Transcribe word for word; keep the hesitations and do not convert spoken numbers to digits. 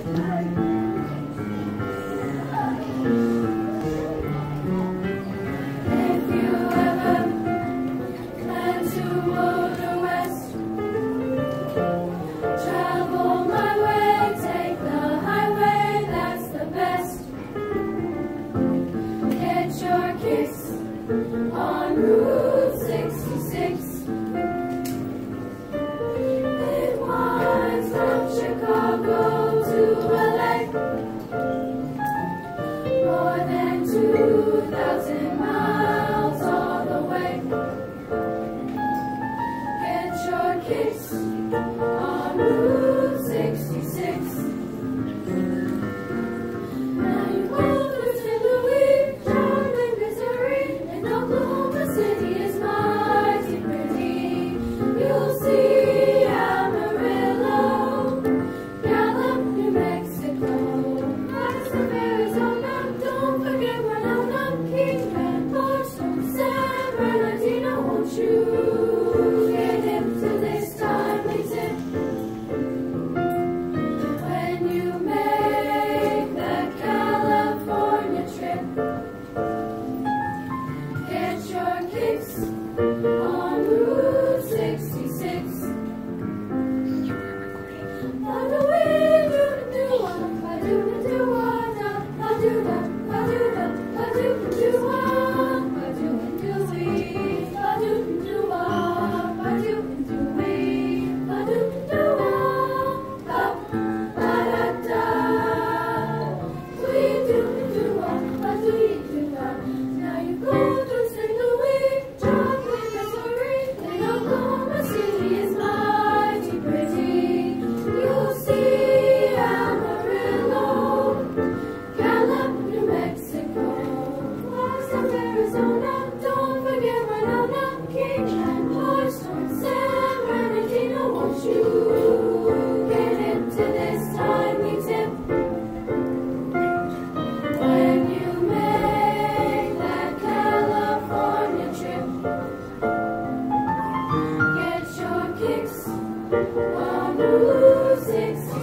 On Route sixty-six, it winds from Chicago to L A, more than two thousand miles all the way. Get your kicks on Route sixty-six. Now you go through Saint Louis, Charlotte, Missouri, and Oklahoma City is mighty pretty. You'll see Amarillo, Gallup, New Mexico, Flagstaff, Arizona. Don't forget Winona, Kingman, Popshow, San Bernardino. Won't you get him to this timely tip? When you make that California trip, get your kicks on Route sixty-six. Ba-do-wee-doo-doo-wah, ba-doo-doo-wah-da, ba-doo-da, ba-doo-da, ba-doo-doo-wah, ba-doo-doo-wee, ba-doo-doo-wah, ba-doo-doo-wee, ba-doo-doo-wah, ba-ba-da-da. Wee-doo-doo-wah, ba-doo-doo-wah. Now you go through Saint Louis, Joplin, Missouri, and Oklahoma City is mighty pretty. You'll see Amarillo, Gallup, New Mexico, Flagstaff, Arizona. Don't forget Winona, Kingman, Popshow, San Bernardino. Won't you get into this timely tip? When you make that California trip, get your kicks on Route sixty-six.